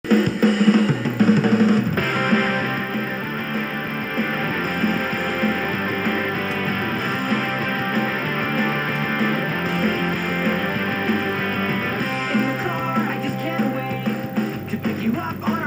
In the car, I just can't wait to pick you up on